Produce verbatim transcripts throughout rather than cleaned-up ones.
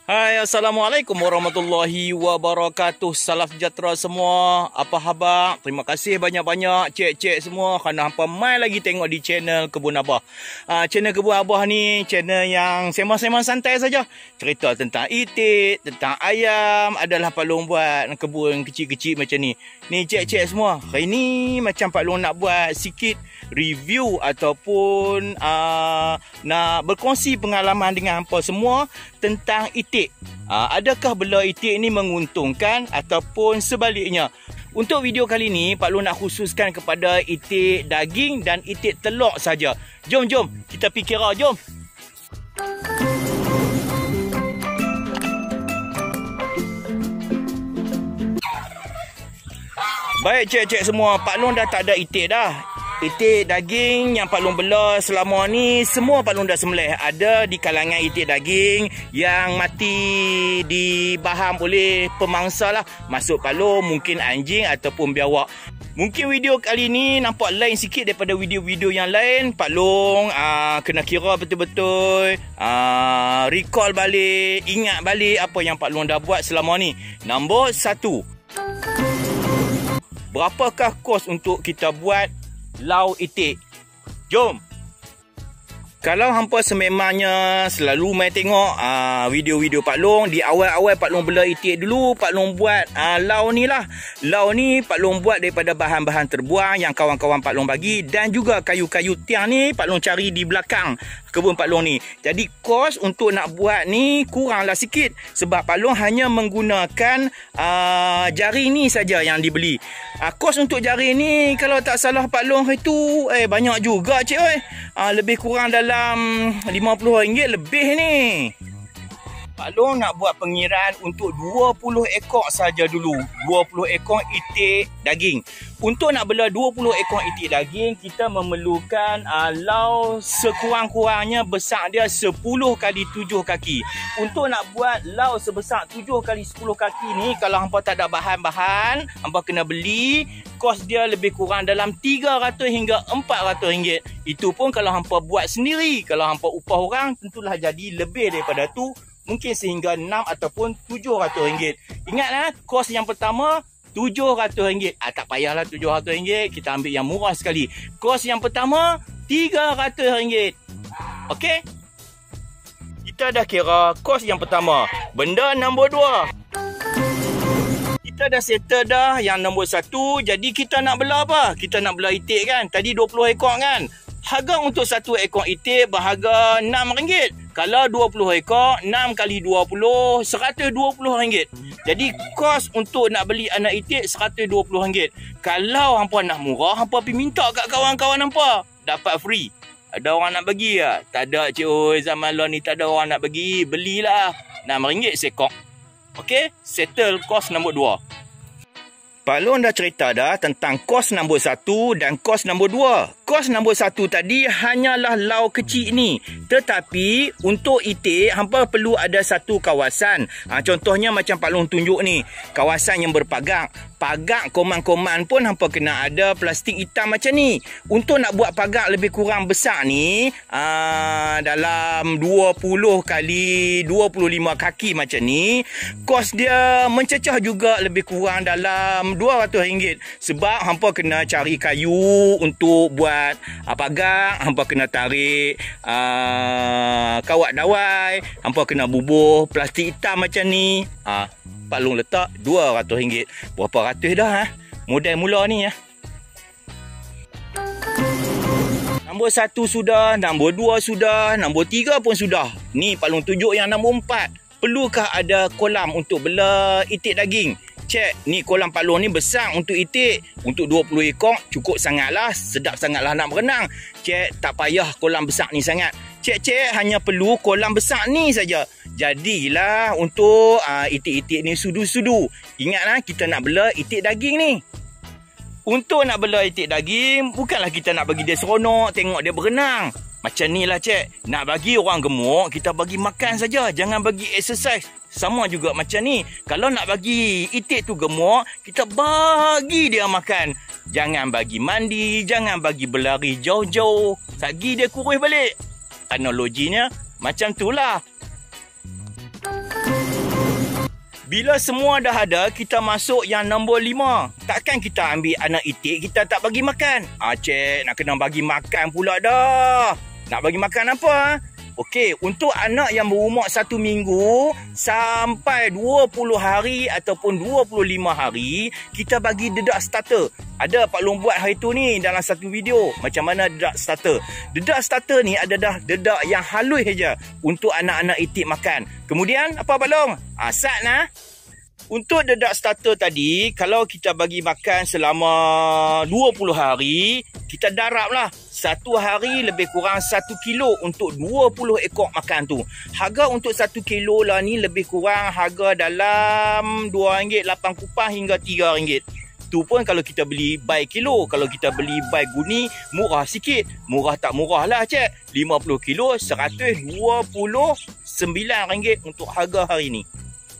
Hai, Assalamualaikum warahmatullahi wabarakatuh. Salam sejahtera semua. Apa khabar? Terima kasih banyak-banyak cik-cik semua kerana hampa mai lagi tengok di channel Kebun Abah. Uh, channel Kebun Abah ni channel yang sembang-sembang santai saja. Cerita tentang itik, tentang ayam, adalah Pak Long buat kebun kecil-kecil macam ni. Ni cik-cik semua. Hari ni macam Pak Long nak buat sikit review ataupun uh, nak berkongsi pengalaman dengan hampa semua tentang itik. Uh, adakah bela itik ni menguntungkan ataupun sebaliknya? Untuk video kali ni Pak Long nak khususkan kepada itik daging dan itik telur saja. Jom jom kita pergi kira, jom. Baik cik-cik semua, Pak Long dah tak ada itik dah. Itik daging yang Pak Long bela selama ni semua Pak Long dah sembelih. Ada di kalangan itik daging yang mati dibaham oleh pemangsa lah. Masuk Pak Long mungkin anjing ataupun biawak. Mungkin video kali ni nampak lain sikit daripada video-video yang lain. Pak Long aa, kena kira betul-betul, aa, recall balik, ingat balik apa yang Pak Long dah buat selama ni. Nombor satu, berapakah kos untuk kita buat lau itik? Jom. Kalau hampa sememangnya selalu main tengok uh, video-video Pak Long, di awal-awal Pak Long bela itik dulu, Pak Long buat uh, lau ni lah. Lau ni Pak Long buat daripada bahan-bahan terbuang yang kawan-kawan Pak Long bagi, dan juga kayu-kayu tiang ni Pak Long cari di belakang kebun Pak Long ni. Jadi kos untuk nak buat ni kuranglah sikit sebab Pak Long hanya menggunakan uh, jari ni saja yang dibeli. Uh, kos untuk jari ni kalau tak salah Pak Long itu eh banyak juga cik oi. Uh, lebih kurang dalam lima puluh ringgit lebih ni. Pak Long nak buat pengiraan untuk dua puluh ekor saja dulu. dua puluh ekor itik daging. Untuk nak bela dua puluh ekor itik daging, kita memerlukan uh, lau sekurang-kurangnya besar dia sepuluh kali tujuh kaki. Untuk nak buat lau sebesar tujuh kali sepuluh kaki ni, kalau hampa tak ada bahan-bahan, hampa kena beli. Kos dia lebih kurang dalam tiga ratus hingga empat ratus ringgit. Itu pun kalau hampa buat sendiri. Kalau hampa upah orang, tentulah jadi lebih daripada tu. Mungkin sehingga enam ataupun tujuh ratus ringgit. Ingatlah, kos yang pertama tujuh ratus ringgit. Ah, tak payahlah tujuh ratus ringgit. Kita ambil yang murah sekali. Kos yang pertama tiga ratus ringgit. Okey? Kita dah kira kos yang pertama. Benda nombor dua. Kita dah settle dah yang nombor satu. Jadi kita nak bela apa? Kita nak bela itik kan? Tadi dua puluh ekor kan? Harga untuk satu ekor itik berharga enam ringgit. Kalau dua puluh ekor, enam kali dua puluh, seratus dua puluh ringgit. Jadi kos untuk nak beli anak itik seratus dua puluh ringgit. Kalau hampa nak murah, hampa pergi minta kat kawan-kawan hampa. Dapat free. Ada orang nak bagi tak? Tak ada cik oi, zaman law ni tak ada orang nak bagi. Belilah. enam ringgit sekok. Okey, settle kos nombor dua. Pak Long dah cerita dah tentang kos nombor satu dan kos nombor dua. Kos nombor satu tadi hanyalah lau kecil ni. Tetapi untuk itik, hampa perlu ada satu kawasan. Ha, contohnya macam Pak Long tunjuk ni. Kawasan yang berpagak. Pagak koman-koman pun hampa kena ada plastik hitam macam ni. Untuk nak buat pagak lebih kurang besar ni, aa, dalam dua puluh kali dua puluh lima kaki macam ni, kos dia mencecah juga lebih kurang dalam dua ratus ringgit. Sebab hampa kena cari kayu untuk buat aa, pagak, hampa kena tarik aa, kawat dawai, hampa kena bubuh plastik hitam macam ni. Aa, Pak Long letak dua ratus ringgit. Berapa ratus dah ha? Model mula ni ya. Nombor satu sudah, nombor dua sudah, nombor tiga pun sudah. Ni Pak Long tunjuk yang nombor empat. Perlukah ada kolam untuk bela itik daging? Cek, ni kolam Pak Long ni besar untuk itik. Untuk dua puluh ekor cukup sangatlah, sedap sangatlah nak berenang. Cek, tak payah kolam besar ni sangat. Cek-cek hanya perlu kolam besar ni saja. Jadilah untuk uh, itik-itik ni sudu-sudu. Ingatlah kita nak bela itik daging ni. Untuk nak bela itik daging, bukanlah kita nak bagi dia seronok tengok dia berenang. Macam ni lah cek. Nak bagi orang gemuk, kita bagi makan saja. Jangan bagi exercise. Sama juga macam ni. Kalau nak bagi itik tu gemuk, kita bagi dia makan. Jangan bagi mandi, jangan bagi berlari jauh-jauh. Sagi dia kurus balik. Analoginya macam tu lah. Bila semua dah ada, kita masuk yang nombor lima. Takkan kita ambil anak itik, kita tak bagi makan? Ah, cik, nak kena bagi makan pula dah. Nak bagi makan apa? Okey, untuk anak yang berumur satu minggu sampai dua puluh hari ataupun dua puluh lima hari, kita bagi dedak starter. Ada Pak Long buat hari tu ni dalam satu video. Macam mana dedak starter. Dedak starter ni adalah dedak yang halus saja untuk anak-anak itik makan. Kemudian, apa Pak Long? Asal nah. Untuk dedak starter tadi, kalau kita bagi makan selama dua puluh hari, kita darablah satu hari lebih kurang satu kilo untuk dua puluh ekor makan tu. Harga untuk satu kilo lah ni lebih kurang harga dalam dua ringgit lapan kupang hingga tiga ringgit. Tu pun kalau kita beli by kilo. Kalau kita beli by guni, murah sikit. Murah tak murah lah cik. lima puluh kilo, seratus dua puluh sembilan ringgit untuk harga hari ni.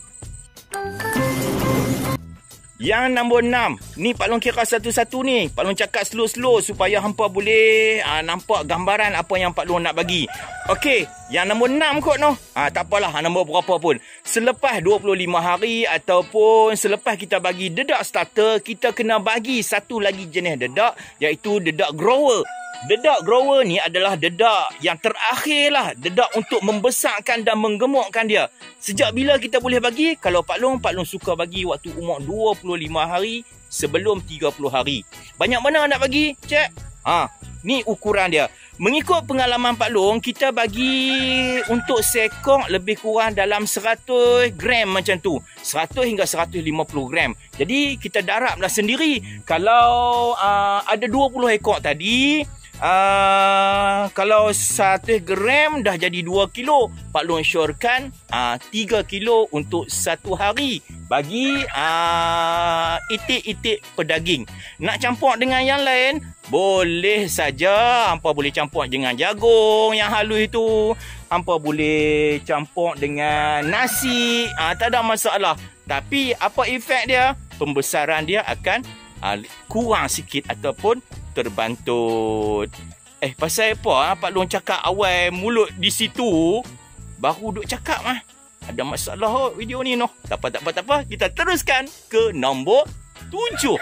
Yang nombor enam. Ni Pak Long kira satu-satu ni. Pak Long cakap slow-slow supaya hampa boleh aa, nampak gambaran apa yang Pak Long nak bagi. Okey, yang nombor enam kot noh. Ah, tak apalah nombor berapa pun. Selepas dua puluh lima hari ataupun selepas kita bagi dedak starter, kita kena bagi satu lagi jenis dedak, iaitu dedak grower. Dedak grower ni adalah dedak yang terakhir lah. Dedak untuk membesarkan dan menggemukkan dia. Sejak bila kita boleh bagi? Kalau Pak Long, Pak Long suka bagi waktu umur dua puluh lima hari sebelum tiga puluh hari. Banyak mana nak bagi? Cek. Ha, ni ukuran dia. Mengikut pengalaman Pak Long, kita bagi untuk sekok lebih kurang dalam seratus gram macam tu. seratus hingga seratus lima puluh gram. Jadi kita darablah sendiri. Kalau uh, ada dua puluh ekor tadi, Uh, kalau seratus gram dah jadi dua kilo. Pak Long syorkan uh, tiga kilo untuk satu hari bagi uh, itik-itik pedaging. Nak campur dengan yang lain, boleh saja. Hampa boleh campur dengan jagung yang halus itu. Hampa boleh campur dengan nasi. uh, Tak ada masalah. Tapi apa efek dia? Pembesaran dia akan uh, kurang sikit ataupun terbantut. Eh, pasal apa ha? Pak Long cakap awal mulut di situ, baru duk cakap ah. Ada masalah oh, video ni noh. Tak apa, tak apa, tak apa. Kita teruskan ke nombor tujuh.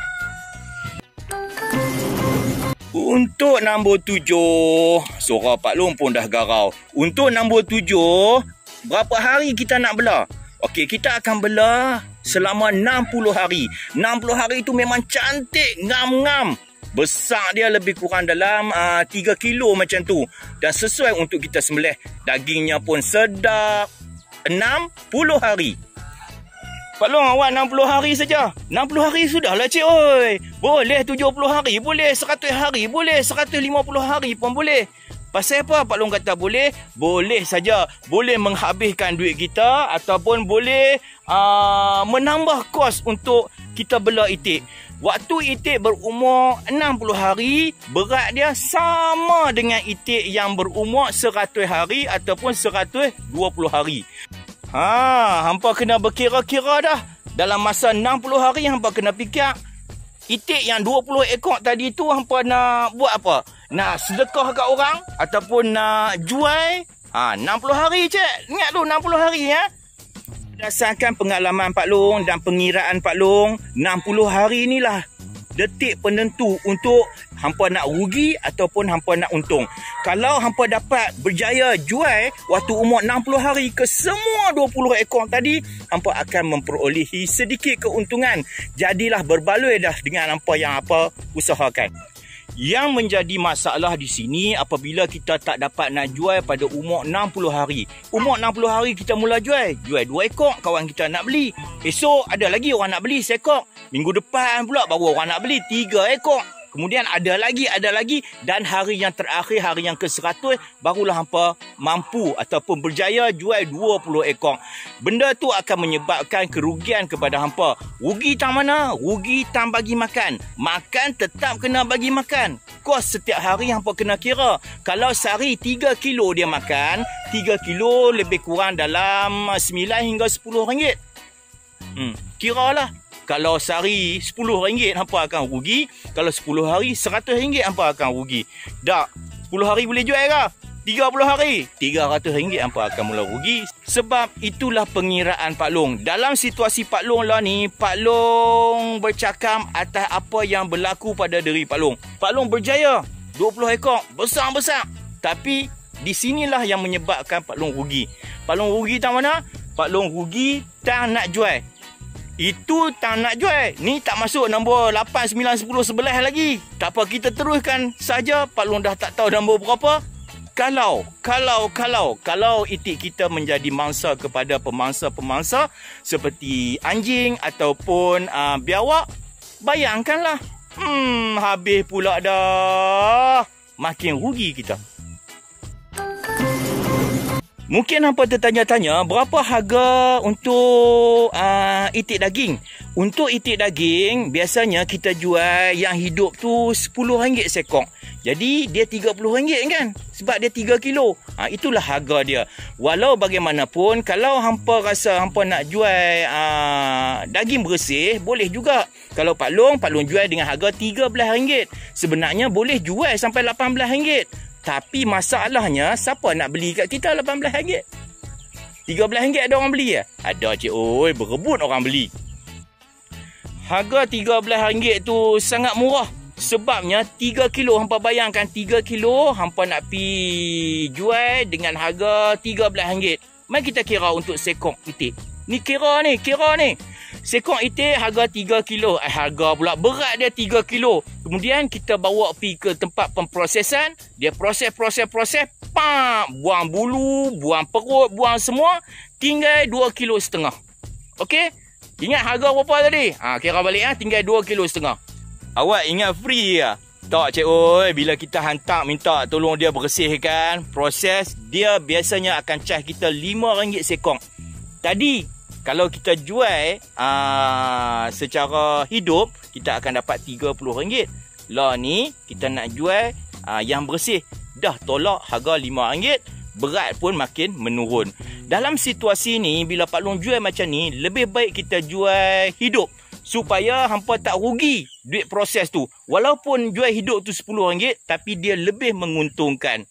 Untuk nombor tujuh, suara Pak Long pun dah garau. Untuk nombor tujuh, berapa hari kita nak bela? Okey, kita akan bela selama enam puluh hari. enam puluh hari itu memang cantik, ngam-ngam. Besar dia lebih kurang dalam uh, tiga kilo macam tu. Dan sesuai untuk kita sembelih. Dagingnya pun sedap. enam puluh hari. Pak Long, awak enam puluh hari saja. enam puluh hari sudahlah cik oi. Boleh tujuh puluh hari, boleh seratus hari, boleh seratus lima puluh hari pun boleh. Pasal apa Pak Long kata boleh? Boleh saja. Boleh menghabiskan duit kita ataupun boleh uh, menambah kos untuk kita bela itik. Waktu itik berumur enam puluh hari, berat dia sama dengan itik yang berumur seratus hari ataupun seratus dua puluh hari. Ha, hampa kena berkira-kira dah. Dalam masa enam puluh hari, hampa kena fikir, itik yang dua puluh ekor tadi tu hampa nak buat apa? Nak sedekah kat orang ataupun nak jual? Ha, enam puluh hari cik. Ingat tu enam puluh hari ya. Berdasarkan pengalaman Pak Long dan pengiraan Pak Long, enam puluh hari inilah detik penentu untuk hampa nak rugi ataupun hampa nak untung. Kalau hampa dapat berjaya jual waktu umur enam puluh hari ke semua dua puluh ekor tadi, hampa akan memperolehi sedikit keuntungan. Jadilah berbaloi dah dengan apa yang hampa usahakan. Yang menjadi masalah di sini apabila kita tak dapat nak jual pada umur enam puluh hari. Umur enam puluh hari kita mula jual. Jual dua ekor, kawan kita nak beli. Esok ada lagi orang nak beli seekor. Minggu depan pula baru orang nak beli tiga ekor. Kemudian ada lagi, ada lagi. Dan hari yang terakhir, hari yang ke seratus, barulah hampa mampu ataupun berjaya jual dua puluh ekor. Benda tu akan menyebabkan kerugian kepada hampa. Rugi tang mana? Rugi tang bagi makan. Makan tetap kena bagi makan. Kos setiap hari hampa kena kira. Kalau sehari tiga kilo dia makan, tiga kilo lebih kurang dalam sembilan hingga sepuluh ringgit. Hmm, kiralah. Kalau sehari sepuluh ringgit hampa akan rugi. Kalau sepuluh hari seratus ringgit hampa akan rugi. Tak, sepuluh hari boleh jual ke? tiga puluh hari, tiga ratus ringgit hampa akan mula rugi. Sebab itulah pengiraan Pak Long. Dalam situasi Pak Long lah ni, Pak Long bercakap atas apa yang berlaku pada diri Pak Long. Pak Long berjaya dua puluh ekor, besar-besar. Tapi di sinilah yang menyebabkan Pak Long rugi. Pak Long rugi tak mana? Pak Long rugi tak nak jual. Itu tak nak jual. Ni tak masuk nombor lapan, sembilan, sepuluh, sebelas lagi. Tak apa, kita teruskan saja. Pak Long dah tak tahu nombor berapa. Kalau, kalau, kalau, kalau itik kita menjadi mangsa kepada pemangsa-pemangsa seperti anjing ataupun uh, biawak, bayangkanlah. Hmm, habis pula dah. Makin rugi kita. Mungkin hampa tertanya-tanya berapa harga untuk uh, itik daging. Untuk itik daging biasanya kita jual yang hidup tu sepuluh ringgit sekok. Jadi dia tiga puluh ringgit kan? Sebab dia tiga kilo. Ha, itulah harga dia. Walau bagaimanapun kalau hampa rasa hampa nak jual uh, daging bersih, boleh juga. Kalau Pak Long, Pak Long jual dengan harga tiga belas ringgit. Sebenarnya boleh jual sampai lapan belas ringgit. Tapi masalahnya, siapa nak beli kat kita lapan belas ringgit? tiga belas ringgit ada orang beli ya? Ada cik, oi, berebut orang beli. Harga tiga belas ringgit tu sangat murah. Sebabnya tiga kilo, hampa bayangkan tiga kilo hampa nak pi jual dengan harga tiga belas ringgit. Mari kita kira untuk sekok itik. Ni kira ni, kira ni. Sekok itik harga tiga kilo. Eh, harga pula berat dia tiga kilo. Kemudian kita bawa pergi ke tempat pemprosesan. Dia proses, proses, proses. Pam! Buang bulu, buang perut, buang semua. Tinggal dua kilo setengah. Okey? Ingat harga berapa tadi? Ha, kira balik ha, tinggal dua kilo setengah. Awak ingat free ya? Tak cik oi, bila kita hantar minta tolong dia bersihkan, proses, dia biasanya akan charge kita lima ringgit sekong. Tadi kalau kita jual aa, secara hidup, kita akan dapat tiga puluh ringgit. Lah ni kita nak jual aa, yang bersih, dah tolak harga lima ringgit, berat pun makin menurun. Dalam situasi ni bila Pak Long jual macam ni, lebih baik kita jual hidup supaya hampa tak rugi duit proses tu. Walaupun jual hidup tu sepuluh ringgit, tapi dia lebih menguntungkan.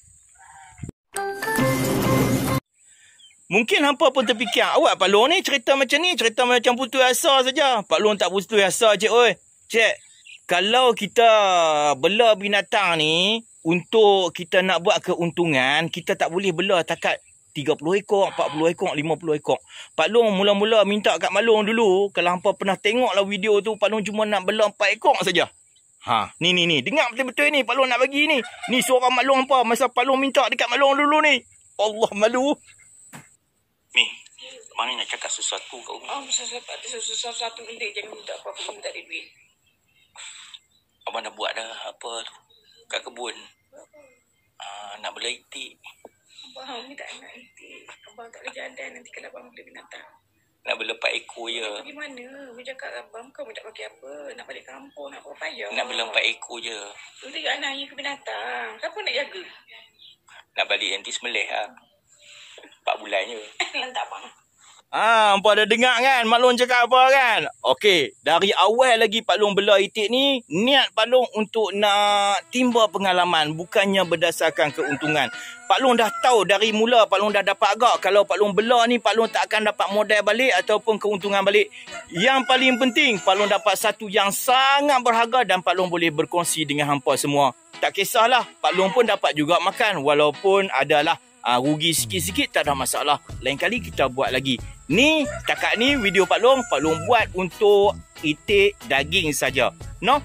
Mungkin hampa pun terfikir, awak Pak Long ni cerita macam ni, cerita macam putus asa saja. Pak Long tak putus asa cik oi. Cik, kalau kita bela binatang ni untuk kita nak buat keuntungan, kita tak boleh bela takat tiga puluh ekor, empat puluh ekor, lima puluh ekor. Pak Long mula-mula minta kat Mak Long dulu, kalau hampa pernah tengoklah video tu, Pak Long cuma nak bela empat ekor saja. Ha, ni ni ni, dengar betul-betul ni, Pak Long nak bagi ni. Ni suara Mak Long hampa masa Pak Long minta dekat Mak Long dulu ni. Allah malu. Mi, mana nak cakap sesuatu kau? Oh, sesuatu, sesuatu minta jangan minta apa-apa, minta dia duit. Abang dah buat dah apa tu kat kebun. Ah, nak bela itik. Abang ni tak nak itik. Abang tak boleh jalan nanti kalau abang beli binatang. Nak bela empat ekor je. Pergi mana? Abang cakap abang kau nak bagi apa? Nak balik kampung, nak apa payah. Nak bela empat ekor je. Tu dia anak ayah ke binatang. Siapa nak jaga? Nak balik nanti sembelih lah. empat bulan je. Lantak bang. Ah, hampa dah dengar kan Mak Long cakap apa kan? Okey, dari awal lagi Pak Long bela itik ni, niat Pak Long untuk nak timba pengalaman, bukannya berdasarkan keuntungan. Pak Long dah tahu dari mula, Pak Long dah dapat agak kalau Pak Long bela ni, Pak Long tak akan dapat modal balik ataupun keuntungan balik. Yang paling penting, Pak Long dapat satu yang sangat berharga dan Pak Long boleh berkongsi dengan hampa semua. Tak kisahlah, Pak Long pun dapat juga makan walaupun adalah Uh, rugi sikit-sikit, tak ada masalah. Lain kali kita buat lagi. Ni, setakat ni video Pak Long, Pak Long buat untuk itik daging saja. No?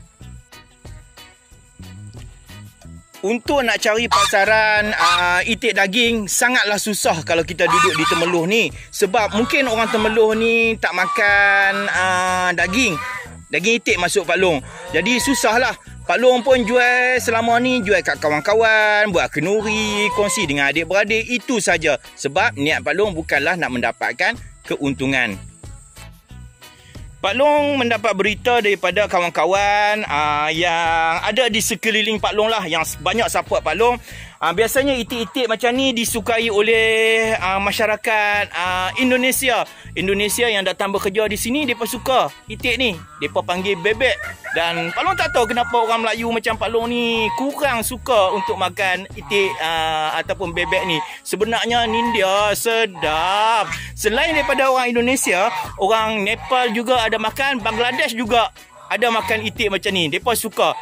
Untuk nak cari pasaran uh, itik daging, sangatlah susah kalau kita duduk di Temeloh ni. Sebab mungkin orang Temeloh ni tak makan uh, daging. Daging itik masuk Pak Long. Jadi susahlah. Pak Long pun jual selama ni, jual kat kawan-kawan, buat kenuri, kongsi dengan adik-beradik, itu saja. Sebab niat Pak Long bukanlah nak mendapatkan keuntungan. Pak Long mendapat berita daripada kawan-kawan uh, yang ada di sekeliling Pak Long lah, yang banyak support Pak Long. Uh, biasanya itik-itik macam ni disukai oleh uh, masyarakat uh, Indonesia. Indonesia yang datang bekerja di sini, mereka suka itik ni. Mereka panggil bebek. Dan Pak Long tak tahu kenapa orang Melayu macam Pak Long ni kurang suka untuk makan itik uh, ataupun bebek ni. Sebenarnya ni dia sedap. Selain daripada orang Indonesia, orang Nepal juga ada makan, Bangladesh juga ada makan itik macam ni. Mereka suka.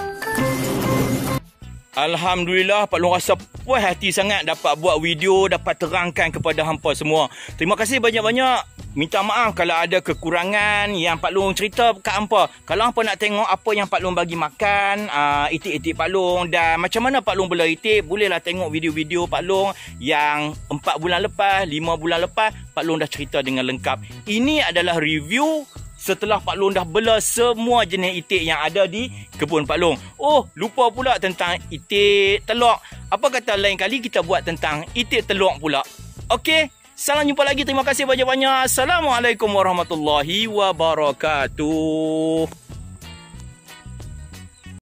Alhamdulillah, Pak Long rasa puas hati sangat dapat buat video, dapat terangkan kepada hampa semua. Terima kasih banyak-banyak. Minta maaf kalau ada kekurangan yang Pak Long cerita kat hampa. Kalau hampa nak tengok apa yang Pak Long bagi makan, uh, itik-itik Pak Long dan macam mana Pak Long bela itik, bolehlah tengok video-video Pak Long yang empat bulan lepas, lima bulan lepas, Pak Long dah cerita dengan lengkap. Ini adalah review setelah Pak Long dah bela semua jenis itik yang ada di kebun Pak Long. Oh, lupa pula tentang itik telok. Apa kata lain kali kita buat tentang itik telok pula. Okey, salam jumpa lagi. Terima kasih banyak-banyak. Assalamualaikum warahmatullahi wabarakatuh.